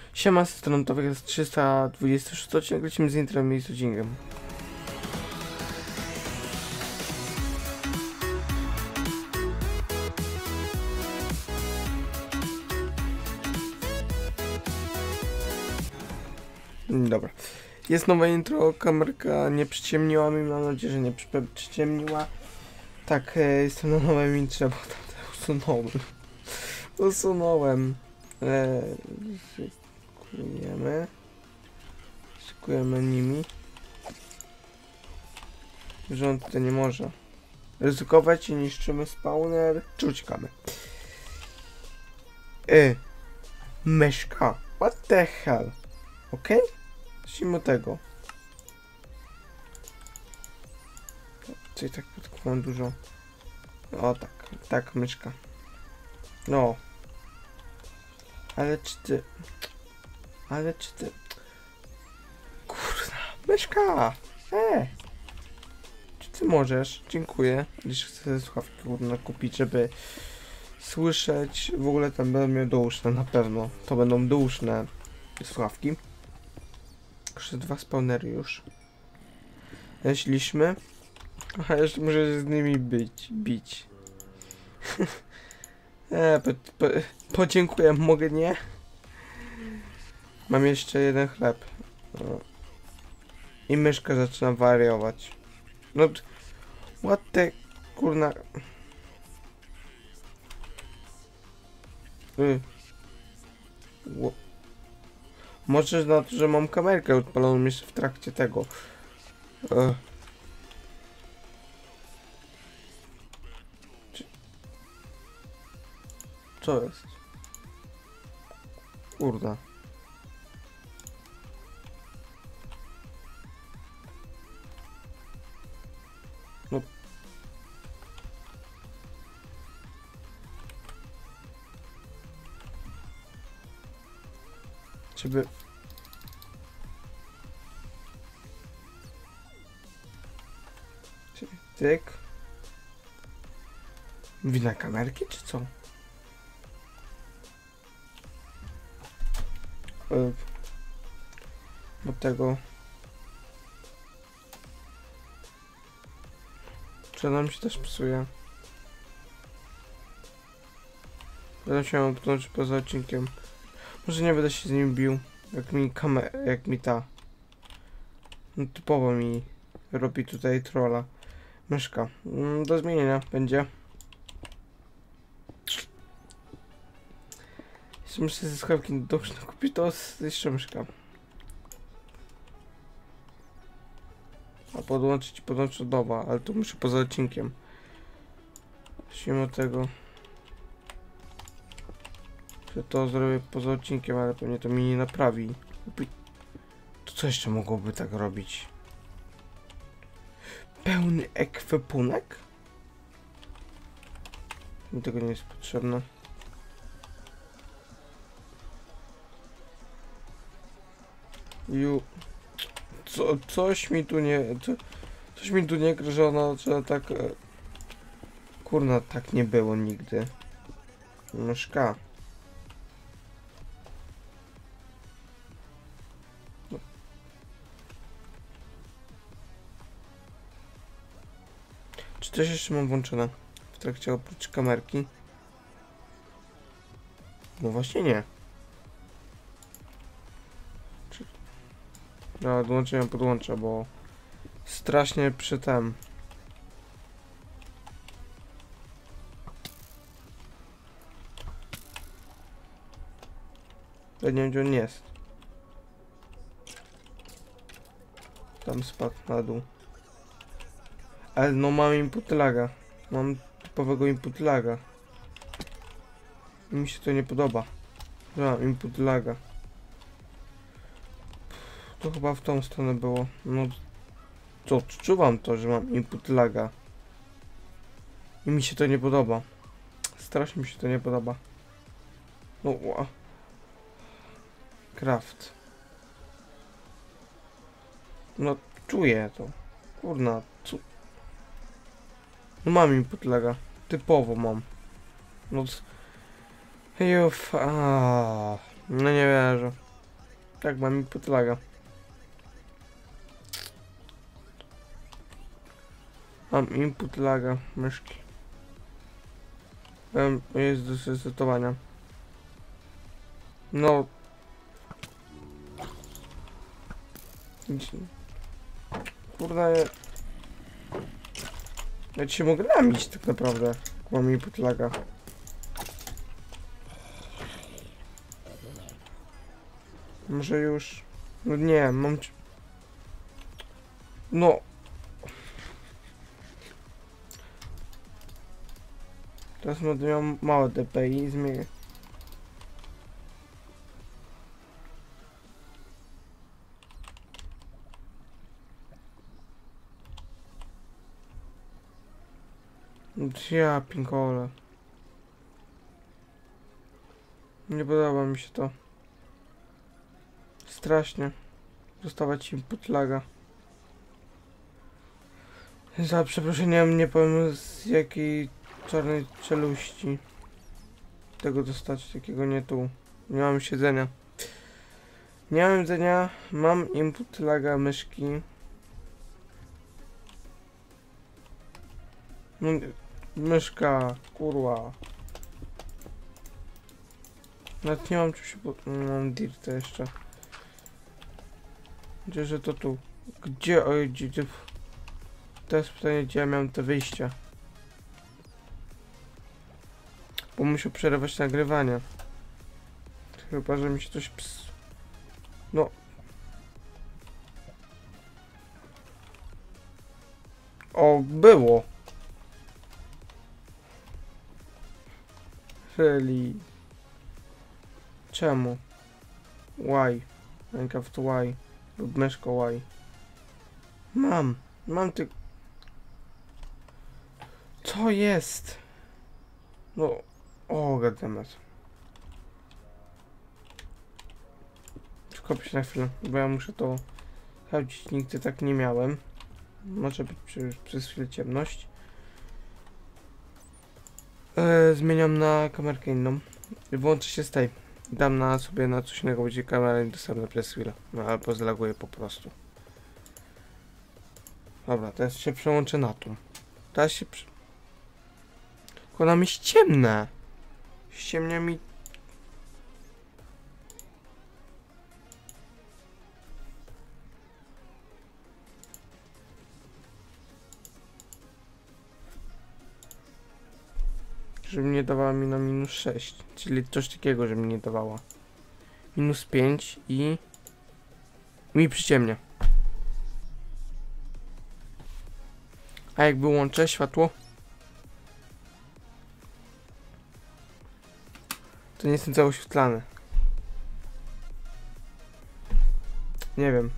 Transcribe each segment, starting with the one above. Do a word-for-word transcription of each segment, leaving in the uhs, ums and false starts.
Siema, z strony to jest trzysta dwadzieścia sześć odcinek, lecimy z intrem i z odcinkiem. Dobra. Jest nowe intro, kamerka nie przyciemniła mi, mam nadzieję, że nie przyciemniła. Tak, e, jestem na nowym intrze, bo tam usunąłem. Usunąłem. E, szykujemy. Szykujemy nimi. Że on tutaj nie może ryzykować i niszczymy spawner. Czy uciekamy? Y. Myszka. What the hell? Okej? Okay? Zacznijmy tego. Czyli tak podkładam dużo. O tak, tak myszka. No. Ale czy ty... Ale czy ty... Kurna, myszka! E! Czy ty możesz? Dziękuję. Gdyż chcę słuchawki kurna kupić, żeby słyszeć. W ogóle tam będą miał douszne na pewno. To będą douszne słuchawki. Jeszcze dwa spawnery już. Leśliśmy. Aha, jeszcze muszę z nimi być, bić. e, po, po, podziękuję, mogę nie? Mam jeszcze jeden chleb. O. I myszka zaczyna wariować. No, what the kurna. Y. Może na to, że mam kamerkę odpaloną jeszcze w trakcie tego. Ech. Co jest? Kurda. No. Żeby... Tyk. Wina kamerki, czy co? Yy. Od tego... Czy nam się też psuje? Będę się upchnąć poza odcinkiem. Może nie będę się z nim bił. Jak mi kamer... jak mi ta... No, typowo mi robi tutaj trolla. Myszka. Mm, do zmienienia będzie. Jeśli muszę ze słuchawki dobrze kupić, to jeszcze myszka. A podłączyć, podłączyć od nowa, ale tu muszę poza odcinkiem. Zacznijmy od tego. Że to zrobię poza odcinkiem, ale pewnie to mi nie naprawi. To co jeszcze mogłoby tak robić? Pełny ekwipunek? Mi tego nie jest potrzebne. Ju... Co, coś mi tu nie... Co, coś mi tu nie gra, że ona, że tak... E, kurna, tak nie było nigdy. Myszka. No. Czy coś jeszcze mam włączone w trakcie oprócz kamerki? No właśnie nie. Czy... No, odłączę, podłączę, bo strasznie przy tem. Ja nie wiem, gdzie on jest. Tam spadł na dół. Ale no mam input laga. Mam typowego input laga. I mi się to nie podoba. Że mam input laga. To chyba w tą stronę było. No to odczuwam to, że mam input laga. I mi się to nie podoba. Strasznie mi się to nie podoba. No ła. Craft. No czuję to. Kurna, co? No mam input laga. Typowo mam. No Juf, a, no nie wierzę. Tak, mam input laga. Mam input laga myszki. Um, jest do zresetowania. No. Kurde. Ja ci się mogę namić tak naprawdę. Mam input laga. Może już... No nie, mam... No. Teraz będę miał małe D P I i zmienię. Ja pinkole. Nie podoba mi się to. Strasznie. Dostawać input laga. Za przeproszeniem nie powiem z jakiej czarnej czeluści tego dostać, takiego nie tu. Nie mam siedzenia. Nie mam jedzenia, mam input laga myszki. No, myszka, kurwa. Nawet nie mam czym się po... Mam dirta jeszcze. Gdzie, że to tu? Gdzie, oj, gdzie, gdzie? Teraz pytanie, gdzie ja miałem te wyjścia. Bo muszę przerywać nagrywanie. Chyba, że mi się coś ps... No. O, było. Really? Czemu? Why? Minecraft why? Lub myszko why? Mam. Mam ty... Co jest? No... O, goddammit. Skupię się na chwilę, bo ja muszę to sprawdzić. Nigdy tak nie miałem. Może być przy, przez chwilę ciemność. E, zmieniam na kamerkę inną. Włączę się z tej. Dam na sobie na coś innego, będzie kamera niedostępna przez chwilę. No, albo zlaguję po prostu. Dobra, teraz się przełączę na tą. Teraz się przy... Tylko nam jest ciemne. Ściemnia mi... Żeby nie dawała mi na minus sześć. Czyli coś takiego, że mi nie dawała. Minus pięć i... Mi przyciemnia. A jak wyłączę światło? To nie jestem cały oświetlany. Nie wiem.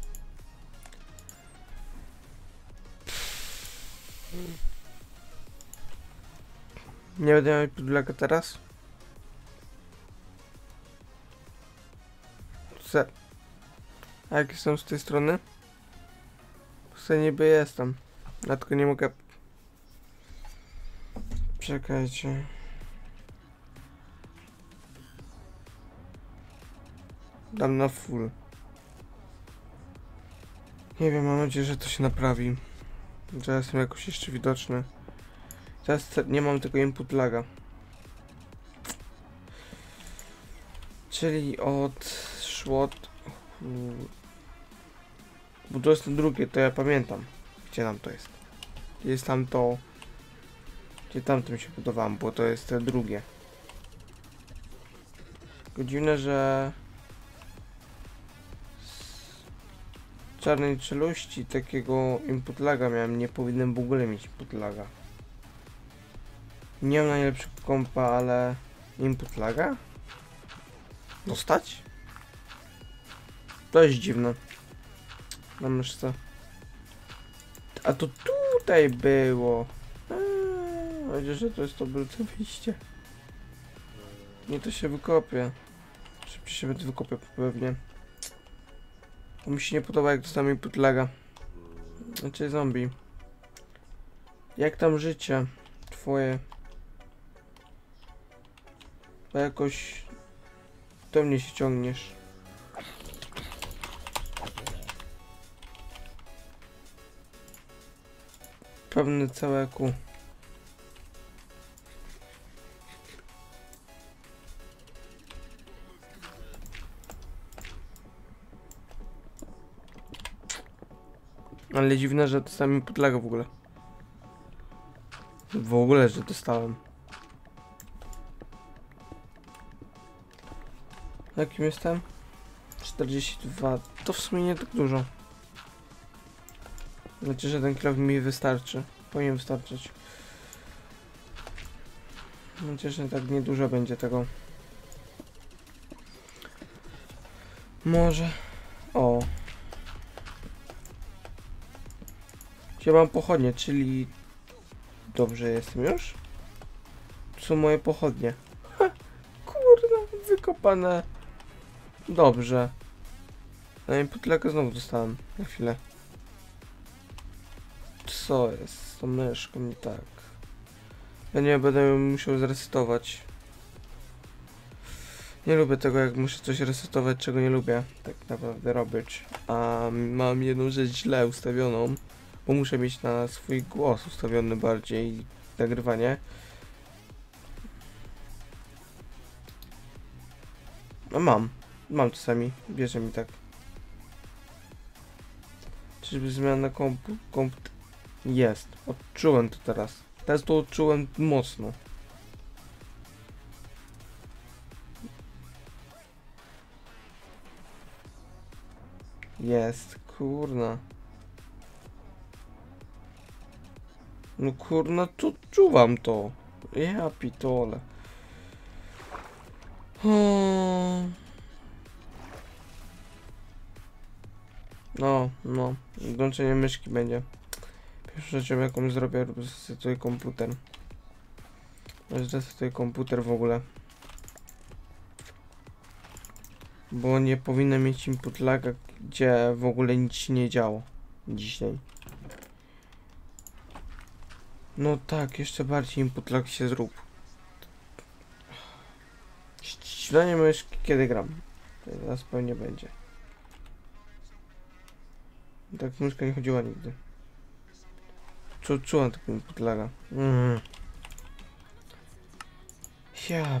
Nie będę miał podlaga teraz? Se. A jak jestem z tej strony? Se niby jestem. Ja tylko nie mogę... Czekajcie. Dam na full. Nie wiem, mam nadzieję, że to się naprawi. Że jestem jakoś jeszcze widoczny. Teraz nie mam tego input laga. Czyli od szłot... Bo to jest to drugie, to ja pamiętam. Gdzie nam to jest? Gdzie jest tam to... Gdzie tamtym się budowałem, bo to jest te drugie. Tylko dziwne, że... Z czarnej czeluści takiego input laga miałem, nie powinienem w ogóle mieć input laga. Nie mam najlepszego kompa, ale... Input laga? Dostać? To jest dziwne. Na myszce. A to tutaj było. Będzie, że to jest to brudne wyjście. Nie, to się wykopię. Szybciej się będę wykopię pewnie. To mi się nie podoba, jak dostałem input laga. Znaczy zombie. Jak tam życie twoje? To jakoś do mnie się ciągniesz. pełne całe kół. Ale dziwne, że dostałem podlegę w ogóle. W ogóle, że dostałem. Jakim jestem? czterdzieści dwa. To w sumie nie tak dużo. Znaczy, że ten kilo mi wystarczy. Powinien wystarczyć. Znaczy, że tak niedużo będzie tego. Może. O. Gdzie mam pochodnie, czyli... Dobrze jestem już? To są moje pochodnie. Ha, kurna, wykopane. Dobrze. No i podlegę znowu dostałem. Na chwilę. Co jest z tą myszką nie tak? Ja nie będę ją musiał zresetować. Nie lubię tego, jak muszę coś resetować, czego nie lubię tak naprawdę robić. A mam jedną rzecz źle ustawioną, bo muszę mieć na swój głos ustawiony bardziej nagrywanie. No mam. Mam czasami. Bierze mi tak. Czyżby zmiana kompu... komp... Jest. Odczułem to teraz. Teraz to odczułem mocno. Jest. Kurna. No kurna, to czuwam to. Ja pitole. Hmm. No, no. Włączenie myszki będzie. Pierwszą rzeczą, jaką zrobię, zresetuję komputer. Zresetuję komputer w ogóle. Bo nie powinno mieć input laga, gdzie w ogóle nic się nie działo. Dzisiaj. No tak, jeszcze bardziej input lag się zrób. Ścinanie myszki kiedy gram? Teraz pewnie będzie. Tak myszka nie chodziła nigdy. Czu, czułam taką input laga. Mm. Ja...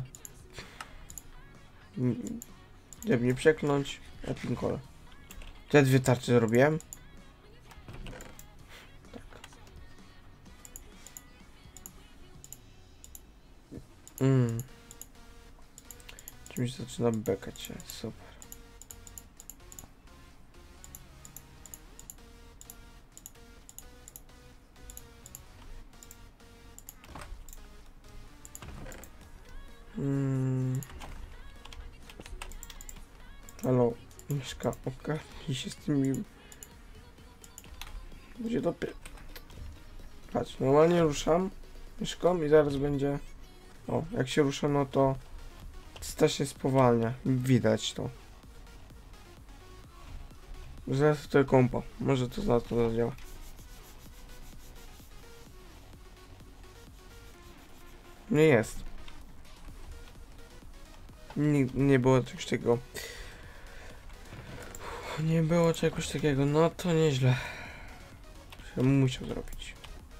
Żeby nie przekląć, a pinkole. Te dwie tarcze zrobiłem. Tak. Mm. Czymś zaczyna bekać się, super. Mm. Halo, myszka, ogarnij się z tymi... Będzie dopiero... Patrz, normalnie ruszam myszką i zaraz będzie... O, jak się rusza, no to... Sta się spowalnia, widać to. Zaraz to kompo, może to za to zadziała. Nie jest. Nie, nie było czegoś takiego. Nie było czegoś takiego, no to nieźle. Się musiał zrobić.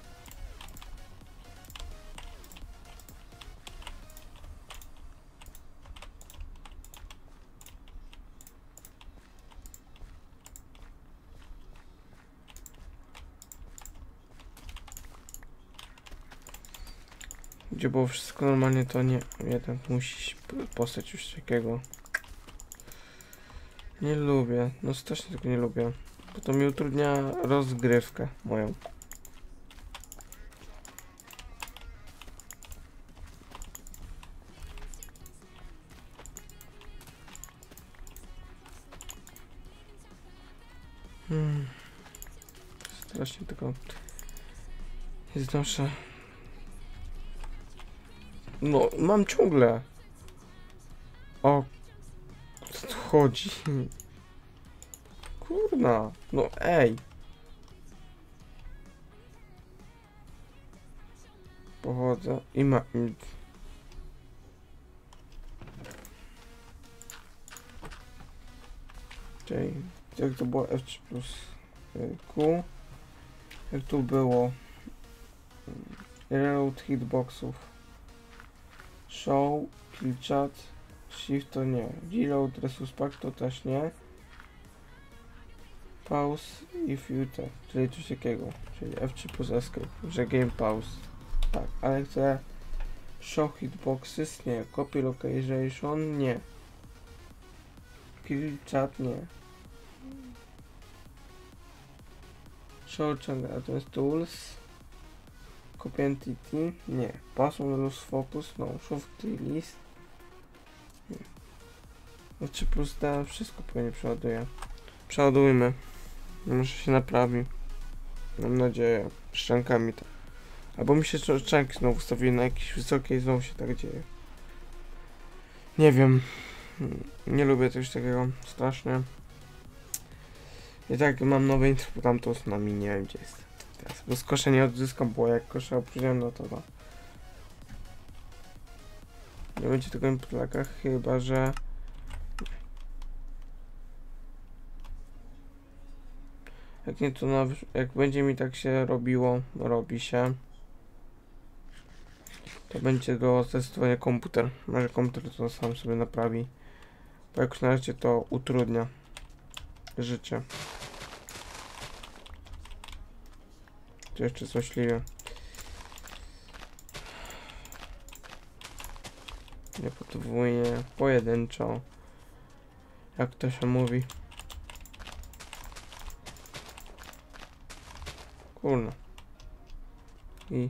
Gdzie było wszystko normalnie, to nie. Jednak musi postać już takiego. Nie lubię, no strasznie tego nie lubię. Bo to mi utrudnia rozgrywkę moją. Hmm. Strasznie tego nie znoszę. No, mam ciągle. O, co tu chodzi? Kurna, no ej. Pochodzę i ma... Czyli, jak to było F trzy plus Q? Jak tu było Reload hitboxów. Show, kill chat, shift to nie. Reload resource pack to też nie. Pause if you tak, czyli coś takiego. Czyli F trzy plus escape, że game pause. Tak, ale chcę show hitboxes, nie. Copy location, nie. Kill chat, nie. Show change advanced tools. Copy entity, nie. Password lose focus, no. Show list, nie. F trzy plus D, wszystko pewnie przeładuje. Przeładujmy. Może się naprawi. Mam nadzieję. Szczękami tak. Albo mi się szczęki znowu ustawiły na jakiejś wysokiej i znowu się tak dzieje. Nie wiem. Nie lubię coś takiego. Strasznie. I tak mam nowe intro, tam to z nami nie wiem gdzie jest. Teraz, bo z kosza nie odzyskam, bo jak kosza opróżniam, no to da. Nie będzie tego w plakach, chyba że... Jak nie to na, jak będzie mi tak się robiło, robi się, to będzie do testowania komputer. Może komputer to sam sobie naprawi, bo jak na razie to utrudnia życie. To jeszcze złośliwie. Nie podwójnie, pojedynczo, jak to się mówi. Kurno. I...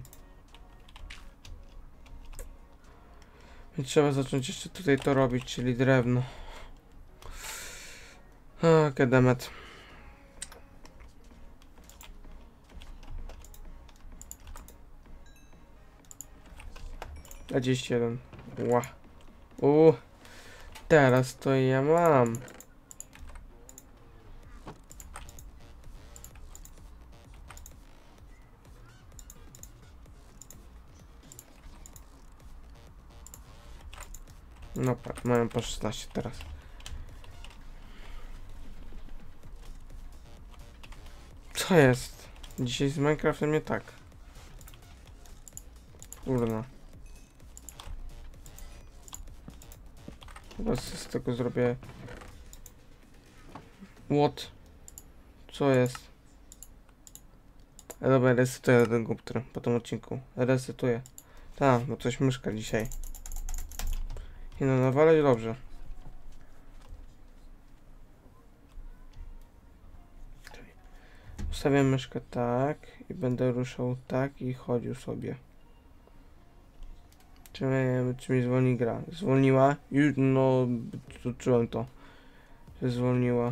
I trzeba zacząć jeszcze tutaj to robić, czyli drewno. A, kedemet. dwadzieścia jeden. Ła. U. Teraz to ja mam. No tak, mają po szesnaście teraz. Co jest? Dzisiaj z Minecraftem nie tak. Kurna. Chyba z tego zrobię... What? Co jest? E, dobra, resetuję ten komputer po tym odcinku. Resetuję. Tak, bo coś myszka dzisiaj. I no, nawalać dobrze. Ustawiam myszkę tak i będę ruszał tak i chodził sobie. Czy, czy mi zwolni gra? Zwolniła? Już, no, czułem to, że zwolniła.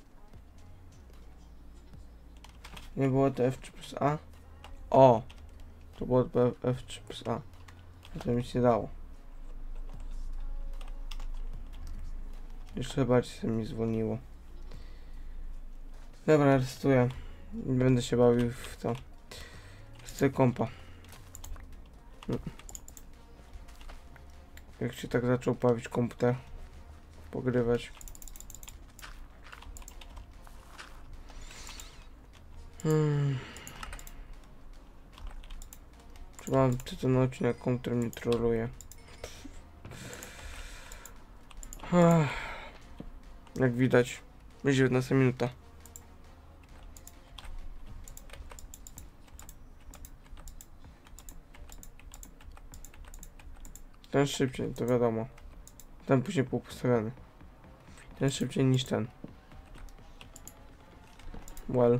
Nie było to F trzy plus A? O! To było to F trzy plus A. To mi się dało. Jeszcze bardziej się mi zwolniło. Dobra, restuję. Będę się bawił w to. Chcę kompa. Jak się tak zaczął bawić komputer. Pogrywać. Hmm. Czy mam ten odcinek, komputer mnie troluje. Jak widać, jest dziewiętnasta minuta. Ten szybciej, to wiadomo. Ten później był postawiony. Ten szybciej niż ten. Well.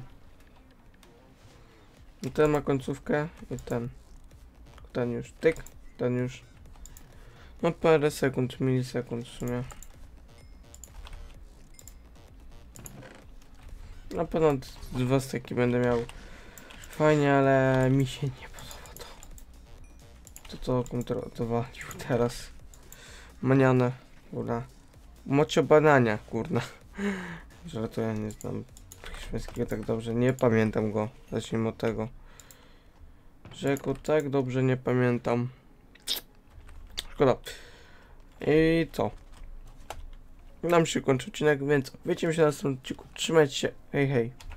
I ten ma końcówkę i ten. Ten już tyk, ten już. No parę sekund, milisekund w sumie. Na pewno dwa styki będę miał. Fajnie, ale mi się nie podoba to. To co komputer odwalił teraz. Maniane, kurna. Mocio banania, kurna. Że to ja nie znam hiszpańskiego tak dobrze. Nie pamiętam go. Zacznijmy od tego. Że go tak dobrze nie pamiętam. Szkoda. I co? Nam się kończy odcinek, więc widzimy się na następnym odcinku. Trzymajcie się. Hej, hej.